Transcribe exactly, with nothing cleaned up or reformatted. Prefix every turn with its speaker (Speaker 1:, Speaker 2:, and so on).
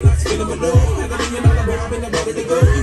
Speaker 1: Spinning my dough, like a million dollar bird, spin the motor to go.